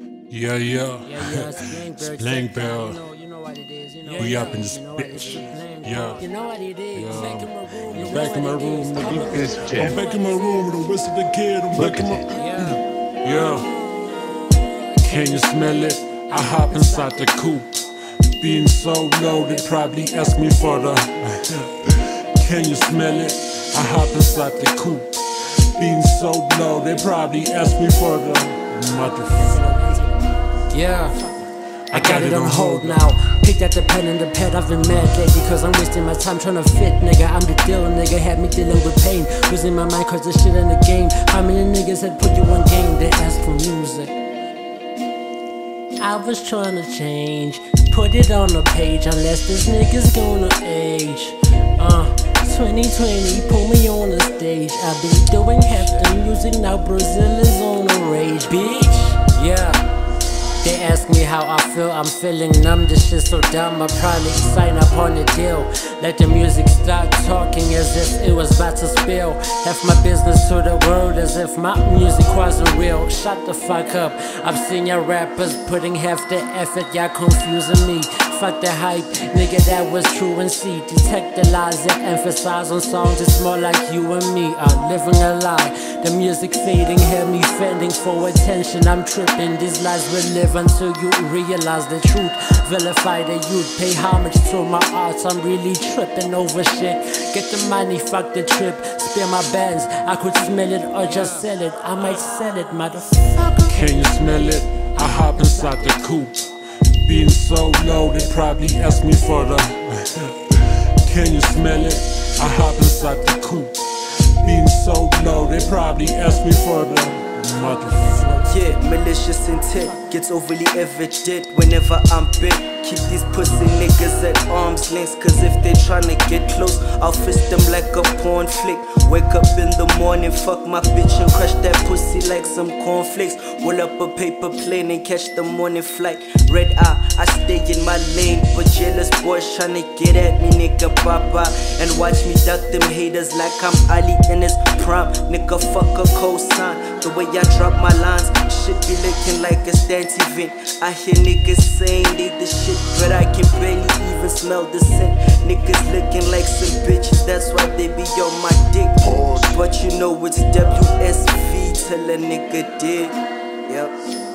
Yeah, yeah. It's Blank Bell. You know what it is. We up in this bitch. Yeah. You know what it is. Yeah. Back in my room. You know Back in my what it is. room, nigga. This Jim. I'm back in my room with the rest of the kid. I'm Look back in at my. it. Yeah. Can you smell it? I hop inside the coupe. Being so low, they probably ask me for the. Can you smell it? I hop inside the coupe. Being so low, they probably ask me for the motherfucker. Yeah. I got it on hold now. Picked at the pen and the pad. I've been mad lately cause I'm wasting my time trying to fit, nigga. I'm the deal, nigga. Had me dealing with pain. Losing my mind cause the shit in the game. How many niggas had put you on game? They asked for music. I was trying to change. Put it on the page unless this nigga's gonna age. 2020, pull me on the stage. I've been doing half the music, now Brazil is on a rage, bitch. Yeah. They ask me how I feel, I'm feeling numb, this shit so dumb. I probably sign up on the deal. Let the music start talking as if it was about to spill. Half my business to the world as if my music wasn't real. Shut the fuck up, I've seen your rappers putting half the effort, y'all confusing me. Fuck the hype, nigga, that was true and see. Detect the lies that emphasize on songs, it's more like you and me are living a lie. The music fading, hear me fending for attention. I'm tripping, these lies will live until you realize the truth. Vilify the youth, pay homage to my arts. I'm really tripping over shit. Get the money, fuck the trip. Spare my bands, I could smell it or just sell it. I might sell it, motherfucker. Can you smell it? I hop inside the coupe. Being so low, they probably ask me for the. Can you smell it? I hop inside the coupe. Being so low, they probably ask me for the motherfucker. Yeah, malicious intent gets overly evident whenever I'm bent. Keep these pussy niggas at arm's length, cause if they tryna get close, I'll fist them like a porn flick. Wake up in the morning, fuck my bitch and crush that pussy like some cornflakes. Roll up a paper plane and catch the morning flight. Red eye, I stay in my lane, but jealous boys tryna get at me, nigga, papa. And watch me duck them haters like I'm Ali in his prime. Nigga, fuck a cosign. The way I drop my lines, shit be looking like a stanty vent. I hear niggas saying they the shit, but I can barely even smell the scent. Niggas looking like some bitches, that's why they be on my dick. But you know it's WSV till a nigga did. Yep.